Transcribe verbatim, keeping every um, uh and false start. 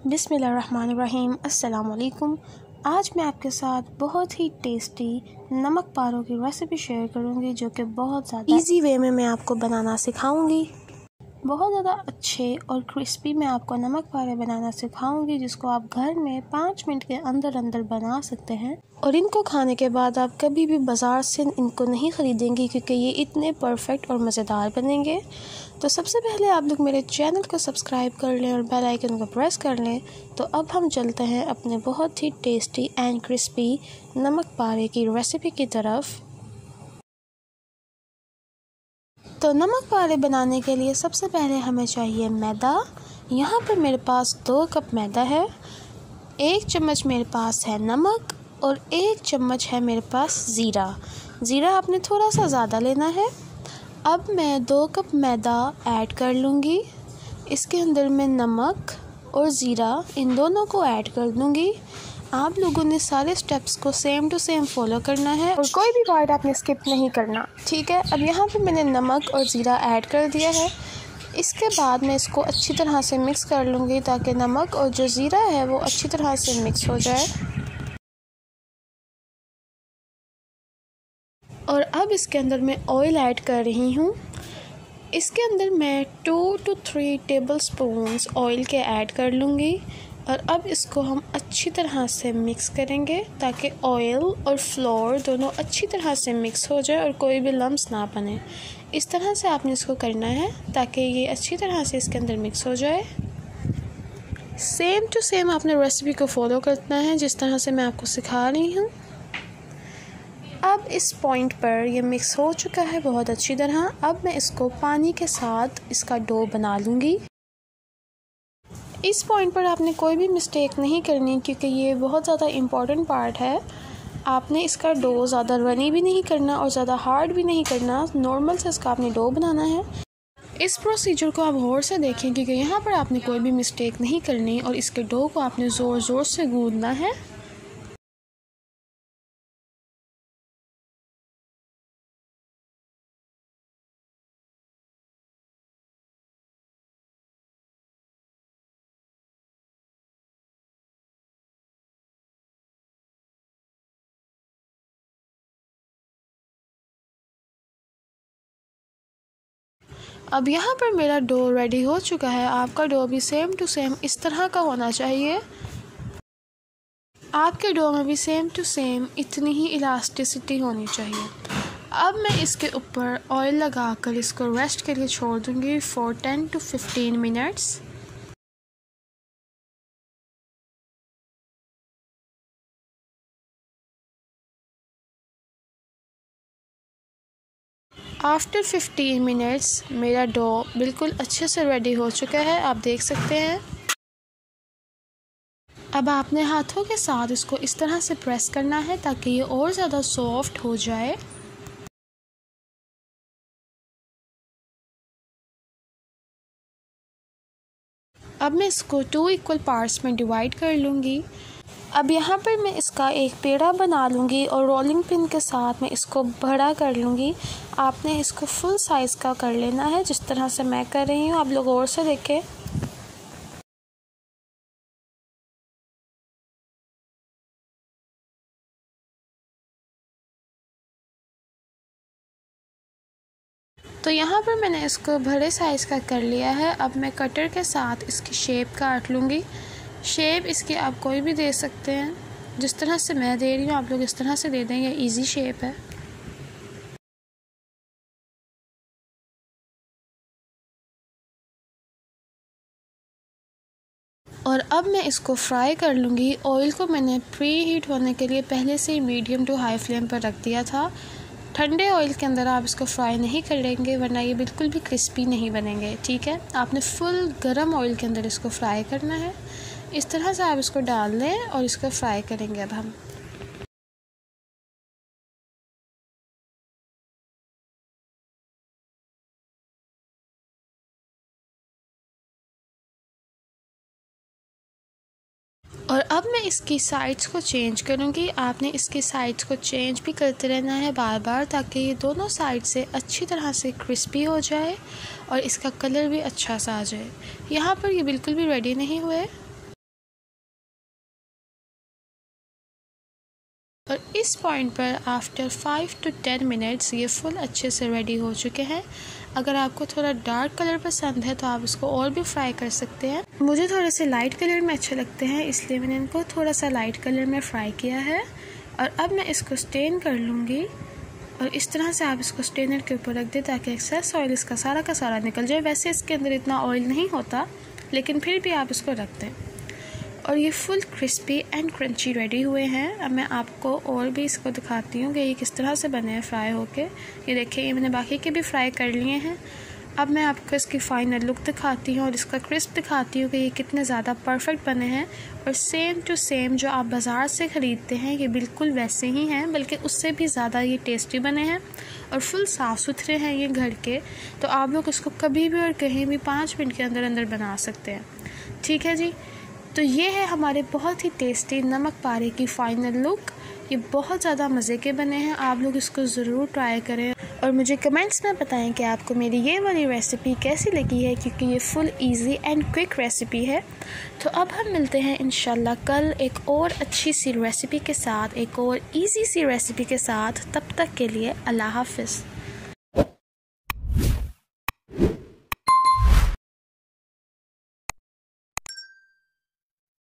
बिस्मिल्लाहिर्रहमानिर्रहीम। अस्सलाम वालेकुम। आज मैं आपके साथ बहुत ही टेस्टी नमक पारों की रेसिपी शेयर करूंगी, जो कि बहुत ज़्यादा इजी वे में मैं आपको बनाना सिखाऊंगी। बहुत ज़्यादा अच्छे और क्रिस्पी मैं आपको नमक पारे बनाना सिखाऊंगी, जिसको आप घर में पाँच मिनट के अंदर अंदर बना सकते हैं। और इनको खाने के बाद आप कभी भी बाज़ार से इनको नहीं ख़रीदेंगे, क्योंकि ये इतने परफेक्ट और मज़ेदार बनेंगे। तो सबसे पहले आप लोग मेरे चैनल को सब्सक्राइब कर लें और बेल आइकन को प्रेस कर लें। तो अब हम चलते हैं अपने बहुत ही टेस्टी एंड क्रिस्पी नमक पारे की रेसिपी की तरफ। तो नमक पारे बनाने के लिए सबसे पहले हमें चाहिए मैदा। यहाँ पर मेरे पास दो कप मैदा है, एक चम्मच मेरे पास है नमक और एक चम्मच है मेरे पास ज़ीरा। ज़ीरा आपने थोड़ा सा ज़्यादा लेना है। अब मैं दो कप मैदा ऐड कर लूँगी। इसके अंदर मैं नमक और ज़ीरा इन दोनों को ऐड कर दूँगी। आप लोगों ने सारे स्टेप्स को सेम टू सेम फॉलो करना है और कोई भी पार्ट आपने स्किप नहीं करना, ठीक है। अब यहाँ पे मैंने नमक और ज़ीरा ऐड कर दिया है। इसके बाद मैं इसको अच्छी तरह से मिक्स कर लूँगी, ताकि नमक और जो ज़ीरा है वो अच्छी तरह से मिक्स हो जाए। और अब इसके अंदर मैं ऑयल ऐड कर रही हूँ। इसके अंदर मैं two two three table spoons oil के ऐड कर लूँगी। और अब इसको हम अच्छी तरह से मिक्स करेंगे, ताकि ऑयल और फ्लोर दोनों अच्छी तरह से मिक्स हो जाए और कोई भी लम्स ना बने। इस तरह से आपने इसको करना है, ताकि ये अच्छी तरह से इसके अंदर मिक्स हो जाए। सेम टू सेम आपने रेसिपी को फॉलो करना है, जिस तरह से मैं आपको सिखा रही हूँ। अब इस पॉइंट पर ये मिक्स हो चुका है बहुत अच्छी तरह। अब मैं इसको पानी के साथ इसका डो बना लूँगी। इस पॉइंट पर आपने कोई भी मिस्टेक नहीं करनी, क्योंकि ये बहुत ज़्यादा इम्पॉर्टेंट पार्ट है। आपने इसका डो ज़्यादा रनी भी नहीं करना और ज़्यादा हार्ड भी नहीं करना, नॉर्मल से इसका आपने डो बनाना है। इस प्रोसीजर को आप गौर से देखें, क्योंकि यहाँ पर आपने कोई भी मिस्टेक नहीं करनी और इसके डो को आपने ज़ोर ज़ोर से गूंदना है। अब यहाँ पर मेरा डो रेडी हो चुका है। आपका डो भी सेम टू सेम इस तरह का होना चाहिए। आपके डो में भी सेम टू सेम इतनी ही इलास्टिसिटी होनी चाहिए। अब मैं इसके ऊपर ऑयल लगाकर इसको रेस्ट के लिए छोड़ दूँगी for ten to fifteen minutes. After fifteen minutes मेरा डो बिल्कुल अच्छे से रेडी हो चुका है, आप देख सकते हैं। अब आपने हाथों के साथ इसको इस तरह से प्रेस करना है, ताकि ये और ज़्यादा सॉफ्ट हो जाए। अब मैं इसको टू इक्वल पार्ट्स में डिवाइड कर लूँगी। अब यहाँ पर मैं इसका एक पेड़ा बना लूँगी और रोलिंग पिन के साथ मैं इसको बड़ा कर लूँगी। आपने इसको फुल साइज़ का कर लेना है, जिस तरह से मैं कर रही हूँ। आप लोग और से देखें। तो यहाँ पर मैंने इसको बड़े साइज़ का कर लिया है। अब मैं कटर के साथ इसकी शेप काट लूँगी। शेप इसकी आप कोई भी दे सकते हैं, जिस तरह से मैं दे रही हूँ आप लोग इस तरह से दे दें, ये इजी शेप है। और अब मैं इसको फ्राई कर लूँगी। ऑयल को मैंने प्री हीट होने के लिए पहले से ही मीडियम टू हाई फ्लेम पर रख दिया था। ठंडे ऑयल के अंदर आप इसको फ्राई नहीं करेंगे, वरना ये बिल्कुल भी क्रिस्पी नहीं बनेंगे, ठीक है। आपने फुल गरम ऑयल के अंदर इसको फ्राई करना है। इस तरह से आप इसको डाल लें और इसको फ्राई करेंगे अब हम। और अब मैं इसकी साइड्स को चेंज करूँगी। आपने इसकी साइड्स को चेंज भी करते रहना है बार बार, ताकि ये दोनों साइड से अच्छी तरह से क्रिस्पी हो जाए और इसका कलर भी अच्छा सा आ जाए। यहाँ पर ये बिल्कुल भी रेडी नहीं हुए। इस पॉइंट पर after five to ten minutes ये फुल अच्छे से रेडी हो चुके हैं। अगर आपको थोड़ा डार्क कलर पसंद है तो आप इसको और भी फ्राई कर सकते हैं। मुझे थोड़े से लाइट कलर में अच्छे लगते हैं, इसलिए मैंने इनको थोड़ा सा लाइट कलर में फ्राई किया है। और अब मैं इसको स्टेन कर लूँगी और इस तरह से आप इसको स्टेनर के ऊपर रख दें ताकि एक्सेस ऑयल इसका सारा का सारा निकल जाए। वैसे इसके अंदर इतना ऑयल नहीं होता, लेकिन फिर भी आप इसको रख दें। और ये full crispy and crunchy ready हुए हैं। अब मैं आपको और भी इसको दिखाती हूँ कि ये किस तरह से बने हैं फ्राई होके। ये देखिए, ये मैंने बाकी के भी फ्राई कर लिए हैं। अब मैं आपको इसकी फ़ाइनल लुक दिखाती हूँ और इसका क्रिस्प दिखाती हूँ कि ये कितने ज़्यादा परफेक्ट बने हैं। और सेम टू सेम जो आप बाज़ार से ख़रीदते हैं ये बिल्कुल वैसे ही हैं, बल्कि उससे भी ज़्यादा ये टेस्टी बने हैं और फुल साफ़ सुथरे हैं ये घर के। तो आप लोग इसको कभी भी और कहीं भी पाँच मिनट के अंदर अंदर बना सकते हैं। ठीक है जी, तो ये है हमारे बहुत ही टेस्टी नमक पारे की फ़ाइनल लुक। ये बहुत ज़्यादा मज़े के बने हैं, आप लोग इसको ज़रूर ट्राई करें और मुझे कमेंट्स में बताएं कि आपको मेरी ये वाली रेसिपी कैसी लगी है, क्योंकि ये full easy and quick recipe है। तो अब हम मिलते हैं इंशाल्लाह कल एक और अच्छी सी रेसिपी के साथ, एक और इजी सी रेसिपी के साथ। तब तक के लिए अल्लाह हाफ़िज़।